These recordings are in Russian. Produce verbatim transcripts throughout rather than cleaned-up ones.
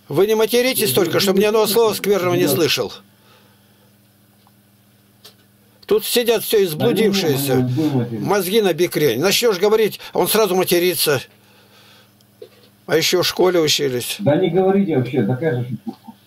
Вы не материтесь только, чтобы ни одного слова скверного не слышал. Тут сидят все изблудившиеся, мозги на бикрень. Начнешь говорить, он сразу матерится. А еще в школе учились. Да не говорите вообще, такая же.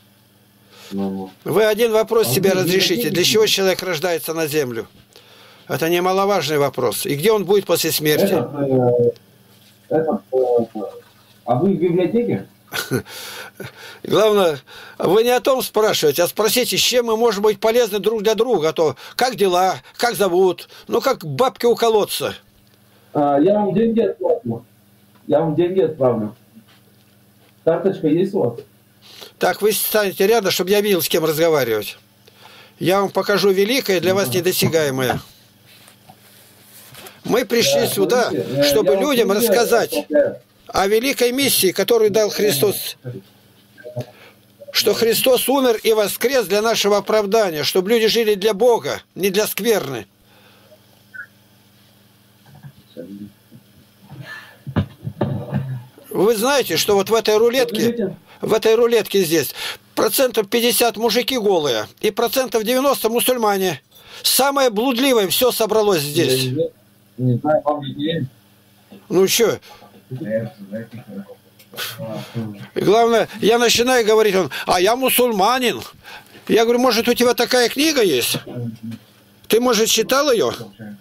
Вы один вопрос себе разрешите. Для чего человек рождается на землю? Это немаловажный вопрос. И где он будет после смерти? Этот, э, этот, э, а вы в библиотеке? Главное, вы не о том спрашиваете, а спросите, с чем мы можем быть полезны друг для друга. А то как дела, как зовут, ну как бабки у колодца. А, я вам деньги отправлю. Я вам деньги отправлю. Карточка есть у вас? Так, вы станете рядом, чтобы я видел, с кем разговаривать. Я вам покажу великое, для вас недосягаемое. Мы пришли Да, сюда, смотрите, чтобы я людям вам рассказать отправляю. о великой миссии, которую дал Христос. Что Христос умер и воскрес для нашего оправдания, чтобы люди жили для Бога, не для скверны. Вы знаете, что вот в этой рулетке, в этой рулетке здесь процентов пятьдесят мужики голые и процентов девяносто мусульмане. Самое блудливое все собралось здесь. Не знаю, вам не. Ну что? И главное, я начинаю говорить, он, а я мусульманин. Я говорю, может, у тебя такая книга есть? Ты, может, читал ее?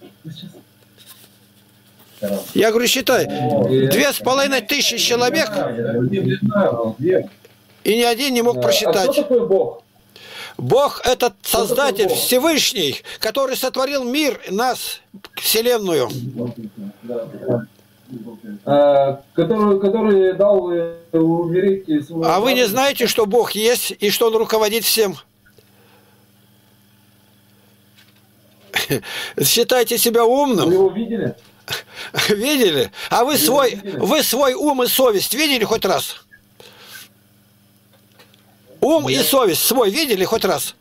Я говорю, считай, две с половиной тысячи человек, и ни один не мог просчитать. А кто такой Бог? Бог – это Создатель Всевышний, который сотворил мир, нас, Вселенную. А, который, который дал умереть. А вы не знаете, что Бог есть и что Он руководит всем? Считайте себя умным. Вы его видели? Видели? А вы свой, вы свой ум и совесть видели хоть раз? Ум и совесть свой видели хоть раз?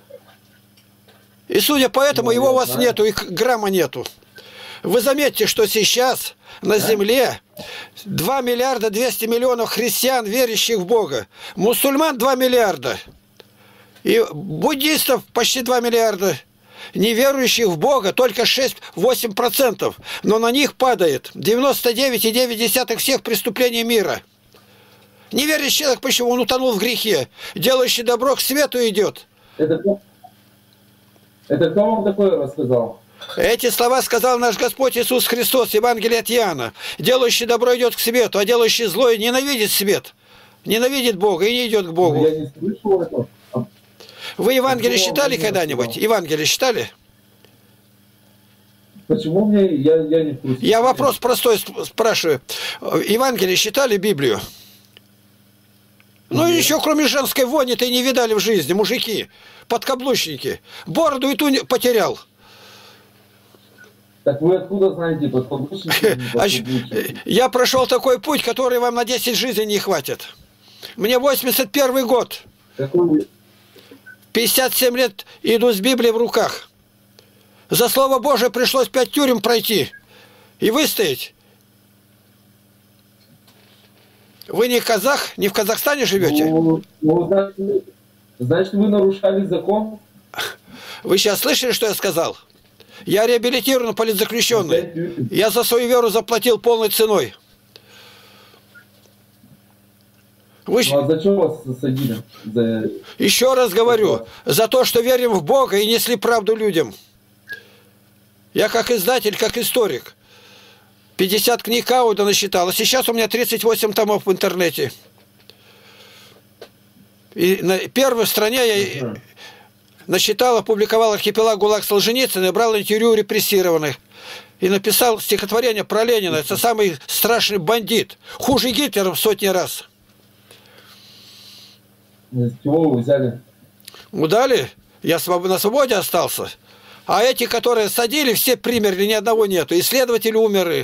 И судя по этому, его у вас нету, и грамма нету. Вы заметьте, что сейчас на земле два миллиарда двести миллионов христиан, верящих в Бога. Мусульман два миллиарда. И буддистов почти два миллиарда. Неверующих в Бога только шесть-восемь процентов. Но на них падает девяносто девять и девять десятых всех преступлений мира. Неверующий человек, почему? Он утонул в грехе. Делающий добро к свету идет. Это кто, это кто вам такое рассказал? Эти слова сказал наш Господь Иисус Христос, Евангелие от Иоанна. Делающий добро идет к свету, а делающий зло ненавидит свет. Ненавидит Бога и не идет к Богу. Я не слышал этого. Вы Евангелие читали когда-нибудь? Евангелие читали? Почему мне... Я, я не в курсе. Я вопрос простой спрашиваю. Евангелие читали Библию? Ну, Нет. еще кроме женской вони-то и не видали в жизни, мужики, подкаблучники. Бороду и ту потерял. Так вы откуда знаете, подкаблучники? Я прошел такой путь, который вам на десять жизней не хватит. Мне восемьдесят первый год. Какой... пятьдесят семь лет иду с Библией в руках. За Слово Божие пришлось пять тюрем пройти и выстоять. Вы не казах, не в Казахстане живете? Ну, ну, значит, значит, вы нарушали закон? Вы сейчас слышали, что я сказал? Я реабилитирован политзаключенный. Я за свою веру заплатил полной ценой. Вы... Ну, а зачем вас садили? За... Еще раз говорю, за то, что верим в Бога и несли правду людям. Я как издатель, как историк. пятьдесят книг аудио насчитал, а сейчас у меня тридцать восемь томов в интернете. И на первой стране я uh-huh. насчитал, опубликовал архипелаг ГУЛАГ Солженицына и брал интервью репрессированных. И написал стихотворение про Ленина. Это самый страшный бандит. Хуже Гитлера в сотни раз. С чего вы взяли? Удали? Я на свободе остался. А эти, которые садили, все примерли, ни одного нету. И следователь умер,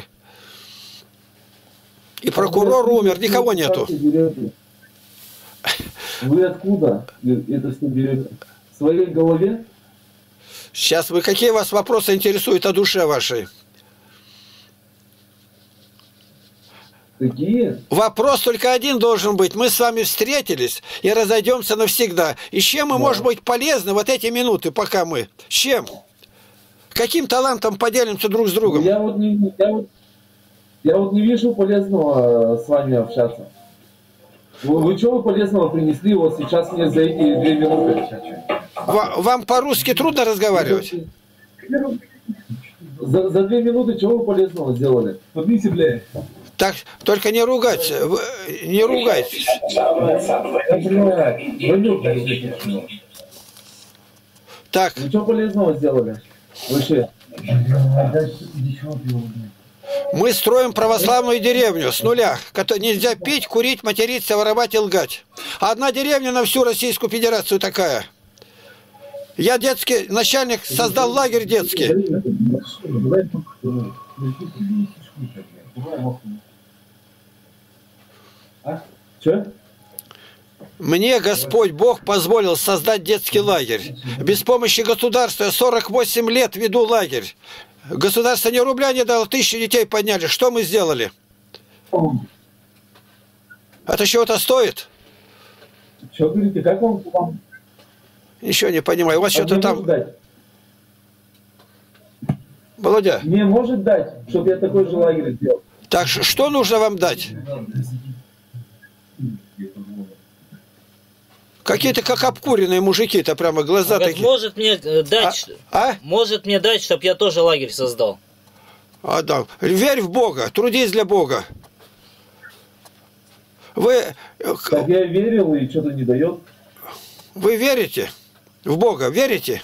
и прокурор умер, никого нету. Вы откуда это все берете? В своей голове? Сейчас вы, какие вас вопросы интересуют о душе вашей? Какие? Вопрос только один должен быть. Мы с вами встретились и разойдемся навсегда. И с чем мы Да. можем быть полезны вот эти минуты, пока мы? С чем? Каким талантом поделимся друг с другом? Я вот не, я вот, я вот не вижу полезного с вами общаться. Вы, вы что вы полезного принесли вот сейчас мне за эти две минуты? Ва- Вам по-русски трудно разговаривать? За, за две минуты чего вы полезного сделали? Подните, блядь. Так, только не ругать, вы- не ругайтесь. Так, Вы что полезного сделали? Вообще. мы строим православную деревню с нуля, которой нельзя пить, курить, материться, воровать и лгать. Одна деревня на всю Российскую Федерацию такая. Я детский начальник, создал лагерь детский. Че? Мне Господь Бог позволил создать детский лагерь. Без помощи государства я сорок восемь лет веду лагерь. Государство ни рубля не дало, тысячу детей подняли. Что мы сделали? Это чего-то стоит? Что говорите, как он вам? Еще не понимаю. У вас А что-то мне там... может дать? Володя, Мне может дать, чтобы я такой же лагерь сделал? так ш- что нужно вам дать? Какие-то как обкуренные мужики-то прямо глаза Он говорит, такие. может мне э, дать, А? А? может мне дать, чтобы я тоже лагерь создал. А, да. Верь в Бога, трудись для Бога. Вы, Так я верил и что-то не дает. вы верите в Бога? Верите?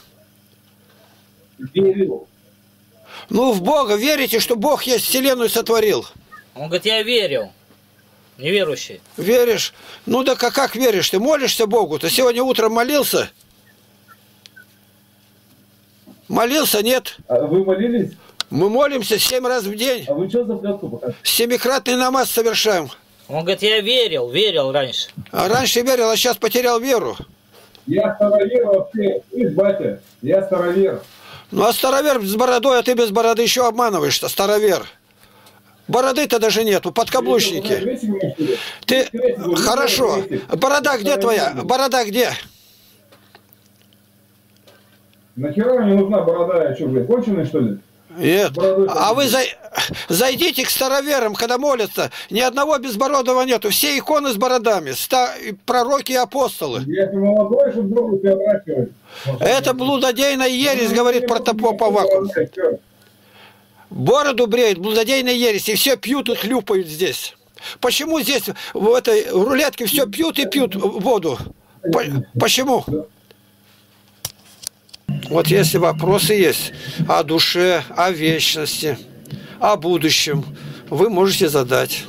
Верил. Ну, в Бога верите, что Бог есть, вселенную сотворил? Он говорит, я верил. Неверующий. Веришь? Ну да как, как веришь? Ты молишься Богу? Ты сегодня утром молился? Молился? Нет. А вы молились? Мы молимся семь раз в день. А вы что за клятву показываете? Семикратный намаз совершаем. Он говорит, я верил, верил раньше. А раньше верил, а сейчас потерял веру. Я старовер вообще, слышь, батя, я старовер. Ну а старовер с бородой, а ты без бороды еще обманываешься, старовер. Бороды-то даже нету, подкаблучники. Ты, хорошо, борода где твоя? Борода где? Нахера мне нужна борода, я что, блядь, конченый, что ли? Нет. А вы зай... зайдите к староверам, когда молятся. Ни одного безбородого нету. Все иконы с бородами. Ста... Пророки и апостолы. Я не молодой, чтобы другу тебя отращивать. Это блудодейная ересь, говорит протопоп Аввакум. Бороду бреют, блудодейная ересь. И все пьют и хлюпают здесь. Почему здесь в этой рулетке все пьют и пьют воду? По... Почему? Вот если вопросы есть о душе, о вечности, о будущем, вы можете задать.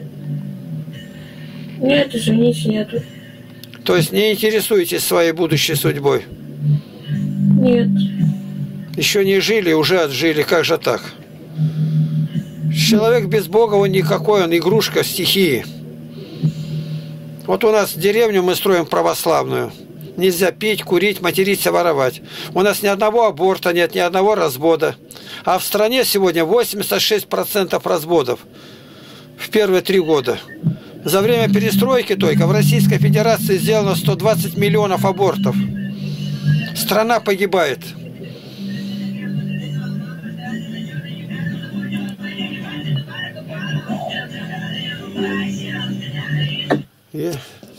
Нет, извините, нету. То есть не интересуетесь своей будущей судьбой? Нет. Еще не жили, уже отжили. Как же так? Человек без Бога, он никакой, он игрушка стихии. Вот у нас деревню мы строим православную. Нельзя пить, курить, материться, воровать. У нас ни одного аборта нет, ни одного развода. А в стране сегодня восемьдесят шесть процентов разводов в первые три года. За время перестройки только в Российской Федерации сделано сто двадцать миллионов абортов. Страна погибает. Yeah.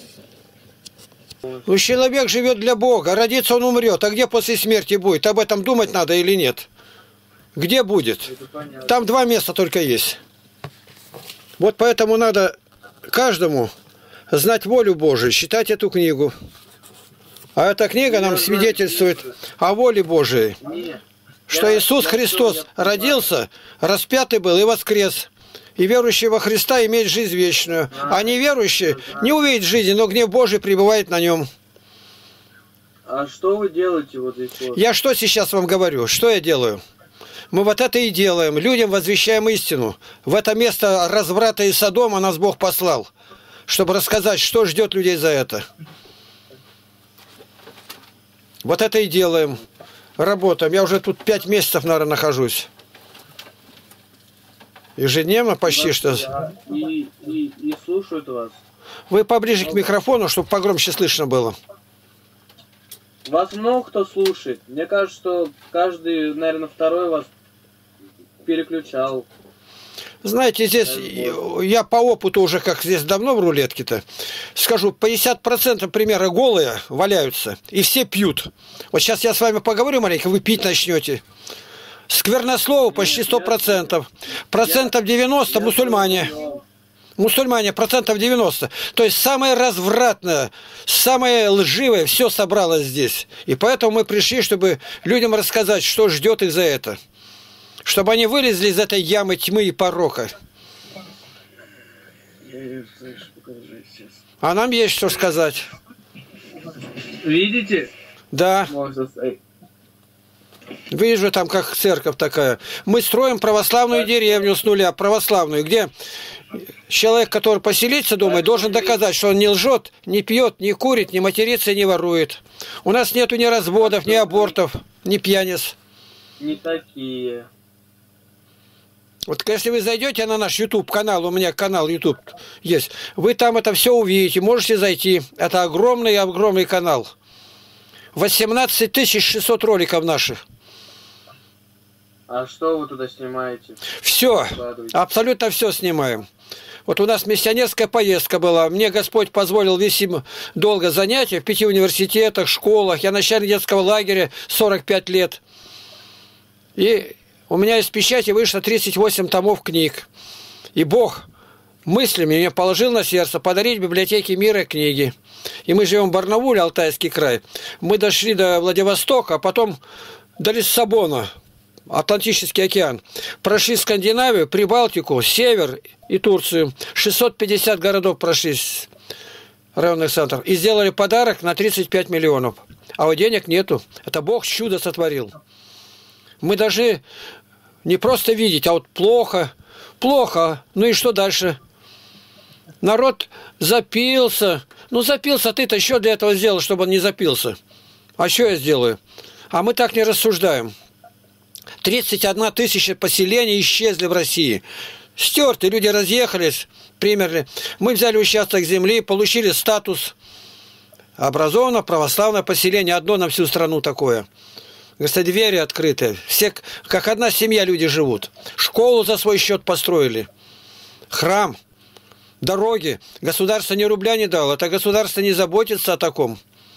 Ну, человек живет для Бога, родится он умрет, а где после смерти будет? Об этом думать надо или нет? Где будет? Там два места только есть. Вот поэтому надо каждому знать волю Божию, читать эту книгу. А эта книга нам свидетельствует о воле Божией, что Иисус Христос родился, распятый был и воскрес. И верующий во Христа имеет жизнь вечную. А неверующий не увидит жизни, но гнев Божий пребывает на нем. А что вы делаете вот здесь вот? Я что сейчас вам говорю? Что я делаю? Мы вот это и делаем. Людям возвещаем истину. В это место разврата и Содома нас Бог послал, чтобы рассказать, что ждет людей за это. Вот это и делаем. Работаем. Я уже тут пять месяцев, наверное, нахожусь. Ежедневно почти Вас- что. а, И, и, и слушают вас. Вы поближе к микрофону, чтобы погромче слышно было. Вас много кто слушает. Мне кажется, что каждый, наверное, второй вас переключал. Знаете, здесь я по опыту уже, как здесь давно в рулетке-то, скажу, пятьдесят процентов примерно голые валяются, и все пьют. Вот сейчас я с вами поговорю маленько, вы пить начнете. Сквернослово почти сто процентов. Процентов девяносто Я мусульмане. слышал, Мусульмане процентов девяносто. То есть самое развратное, самое лживое, все собралось здесь. И поэтому мы пришли, чтобы людям рассказать, что ждет их за это. Чтобы они вылезли из этой ямы тьмы и порока. Я ее слышу, покажи сейчас. А нам есть что сказать. Видите? Да, Можно сказать. вижу там как церковь такая. Мы строим православную деревню с нуля, православную, где человек, который поселиться думает, должен доказать, что он не лжет, не пьет, не курит, не матерится, не ворует. У нас нету ни разводов, ни абортов, ни пьяниц. Не такие. Вот если вы зайдете на наш YouTube канал, у меня канал YouTube есть, вы там это все увидите, можете зайти. Это огромный-огромный канал. восемнадцать тысяч шестьсот роликов наших. А что вы туда снимаете? Все, Выкладываете? абсолютно все снимаем. Вот у нас миссионерская поездка была. Мне Господь позволил вести долго занятия в пяти университетах, школах. Я начальник детского лагеря сорок пять лет. И у меня из печати вышло тридцать восемь томов книг. И Бог мыслями мне положил на сердце подарить библиотеке мира книги. И мы живем в Барнауле, Алтайский край. Мы дошли до Владивостока, а потом до Лиссабона, Атлантический океан. Прошли Скандинавию, Прибалтику, Север и Турцию. шестьсот пятьдесят городов прошли, районных центров. И сделали подарок на тридцать пять миллионов. А вот денег нету. Это Бог чудо сотворил. Мы должны не просто видеть, а вот плохо, плохо. Ну и что дальше? Народ запился. Ну запился, ты-то еще для этого сделал, чтобы он не запился. А что я сделаю? А мы так не рассуждаем. тридцать одна тысяча поселений исчезли в России. Стерты, люди разъехались, примерли. Мы взяли участок земли, получили статус. Образованное православное поселение, одно на всю страну такое. Говорится, двери открыты. Все, как одна семья, люди живут. Школу за свой счет построили. Храм, дороги. Государство ни рубля не дало. Это государство не заботится о таком.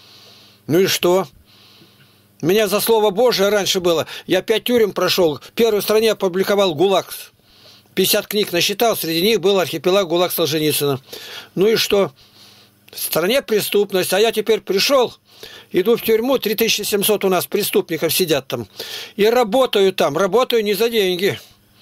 Ну и что? Меня за слово Божие раньше было. Я пять тюрем прошел. В первой стране опубликовал ГУЛАГ. пятьдесят книг насчитал. Среди них был архипелаг ГУЛАГ Солженицына. Ну и что? В стране преступность. А я теперь пришел, иду в тюрьму. три тысячи семьсот у нас преступников сидят там. И работаю там. Работаю не за деньги.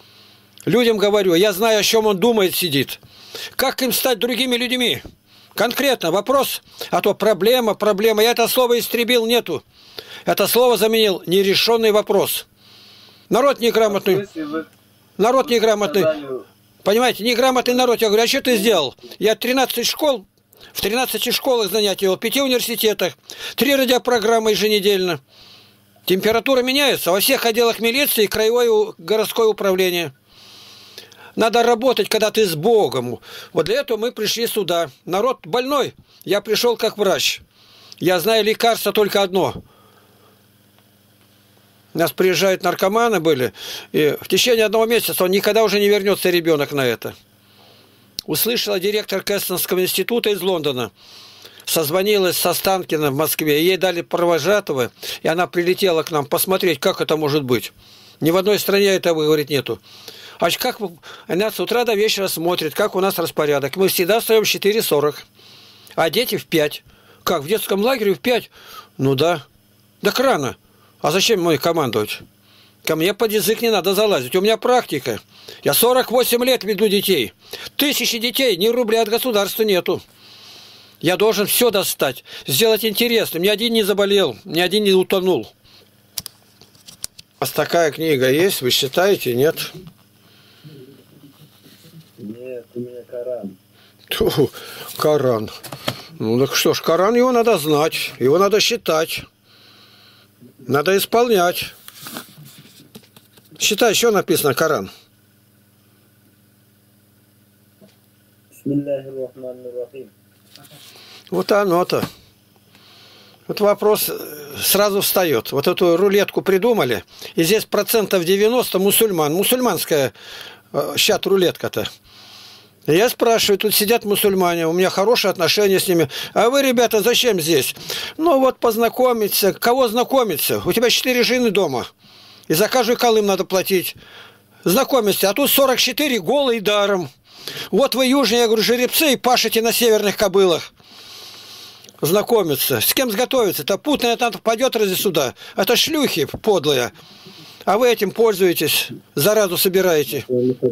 Людям говорю. Я знаю, о чем он думает, сидит. Как им стать другими людьми? Конкретно вопрос. А то проблема, проблема. Я это слово истребил, нету. Это слово заменил нерешенный вопрос. Народ неграмотный. В смысле, вы Народ неграмотный. сказали, Понимаете, неграмотный народ. Я говорю, а что ты сделал? Я тринадцать школ, в тринадцати школах занятия вел, в пяти университетах, три радиопрограммы еженедельно. Температура меняется во всех отделах милиции, краевое городское управление. Надо работать, когда ты с Богом. Вот для этого мы пришли сюда. Народ больной. Я пришел как врач. Я знаю лекарство только одно. У нас приезжают наркоманы были, и в течение одного месяца он никогда уже не вернется, ребенок, на это. Услышала директор Кэстонского института из Лондона. Созвонилась со Останкиным в Москве, ей дали провожатого, и она прилетела к нам посмотреть, как это может быть. Ни в одной стране этого, говорит, нету. А как она с утра до вечера смотрит, как у нас распорядок. Мы всегда встаем в четыре сорок, а дети в пять. Как, в детском лагере в пять? Ну да. Так рано. А зачем мне командовать? Ко мне под язык не надо залазить. У меня практика. Я сорок восемь лет веду детей. Тысячи детей, ни рубля от государства нету. Я должен все достать, сделать интересным. Ни один не заболел, ни один не утонул. У вас такая книга есть, вы считаете, нет? Нет, у меня Коран. Тьфу, Коран. Ну так что ж, Коран, его надо знать, его надо считать. Надо исполнять. Считай, что написано Коран. Бисмиллахир-рахманир-рахим. Вот оно-то. Вот вопрос сразу встает. Вот эту рулетку придумали, и здесь процентов девяносто мусульман. Мусульманская щат-рулетка-то. Я спрашиваю, тут сидят мусульмане, у меня хорошие отношения с ними. А вы, ребята, зачем здесь? Ну вот познакомиться. Кого знакомиться? У тебя четыре жены дома. И за каждый колым надо платить. Знакомиться. А тут сорок четыре голые даром. Вот вы южные, я говорю, жеребцы и пашете на северных кобылах. Знакомиться. С кем сготовиться-то? Путная там пойдет ради сюда. Это шлюхи подлые. А вы этим пользуетесь, заразу собираете.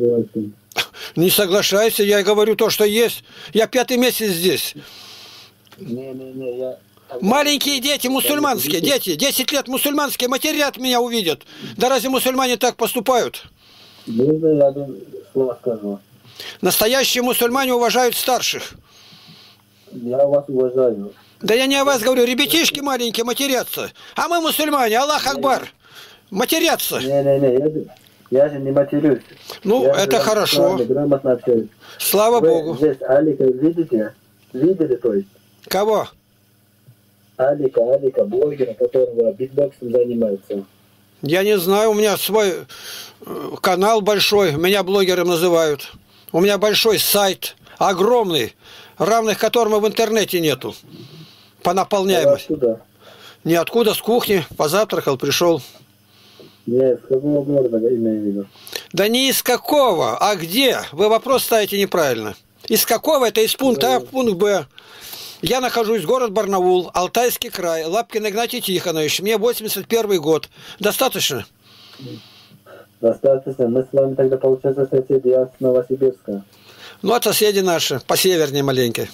Не соглашайся, я говорю то, что есть. Я пятый месяц здесь. Не, не, не, я... Маленькие дети, мусульманские, дети, десять лет мусульманские, матерят меня увидят. Да разве мусульмане так поступают? Можно я одно слово скажу? Настоящие мусульмане уважают старших. Я вас уважаю. Да я не о вас говорю, ребятишки маленькие матерятся. А мы мусульмане, Аллах Акбар, матерятся. Не, не, не, я, же- я же не матерюсь. Ну, Я это же хорошо. с вами грамотно общаюсь. Слава Вы Богу. здесь Алика видите? Видели, то есть? Кого? Алика, Алика, блогера, которого битбоксом занимается. Я не знаю, у меня свой э, канал большой, меня блогером называют. У меня большой сайт, огромный, равных которому в интернете нету. По наполняемости. Откуда? Ниоткуда, с кухни, позавтракал, пришел. Нет, с какого города я имею в виду? Да не из какого, а где? Вы вопрос ставите неправильно. Из какого? Это из пункта А в пункт Б. Я нахожусь в город Барнаул, Алтайский край, Лапкин Игнатий Тихонович. Мне восемьдесят первый год. Достаточно? Достаточно. Мы с вами тогда, получается, соседи, я с Новосибирска. Ну, это соседи наши, посевернее маленько.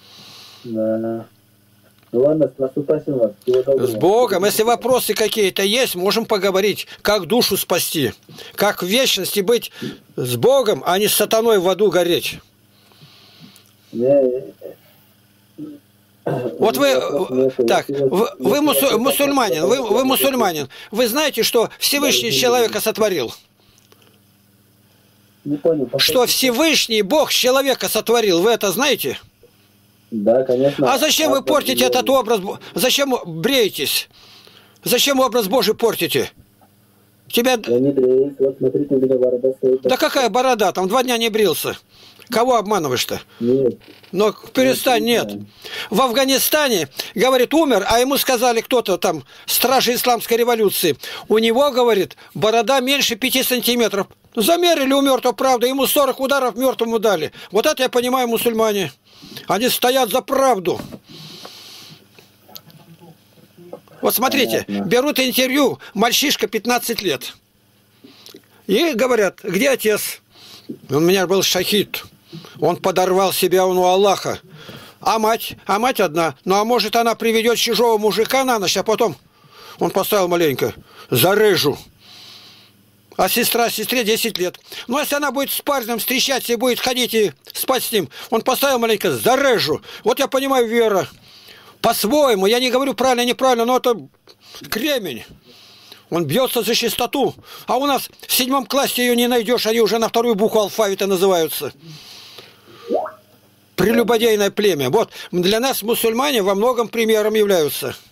Да. Ну ладно, с наступающим вас. Всего доброго. С Богом. Если вопросы какие-то есть, можем поговорить, как душу спасти. Как в вечности быть с Богом, а не с сатаной в аду гореть. Не, Вот вы, так, вы, вы мусу- мусульманин, вы, вы мусульманин. Вы знаете, что Всевышний человека сотворил? Не понял. Что Всевышний Бог человека сотворил, вы это знаете? Да, конечно. А зачем вы портите этот образ? Бо- Зачем бреетесь? Зачем образ Божий портите? Тебя... Я не бреюсь. Вот смотрите, у меня борода стоит. Да какая борода? Там два дня не брился. Кого обманываешь-то? Нет. Но перестань, нет. В Афганистане, говорит, умер, а ему сказали кто-то там, стражи исламской революции. У него, говорит, борода меньше пяти сантиметров. Замерили у мертвого, правда, ему сорок ударов мертвому дали. Вот это я понимаю мусульмане. Они стоят за правду. Вот смотрите, Понятно. берут интервью, мальчишка пятнадцать лет. И говорят, где отец? У меня был шахид. Он подорвал себя он у Аллаха. А мать? А мать одна. Ну, а может, она приведет чужого мужика на ночь, а потом... Он поставил маленько. Зарежу. А сестра, сестре десять лет. Ну, если она будет с парнем встречаться и будет ходить и спать с ним, он поставил маленько. Зарежу. Вот я понимаю, вера. По-своему. Я не говорю правильно, неправильно, но это кремень. Он бьется за чистоту. А у нас в седьмом классе ее не найдешь, они уже на вторую букву алфавита называются. Прелюбодейное племя. Вот для нас мусульмане во многом примером являются.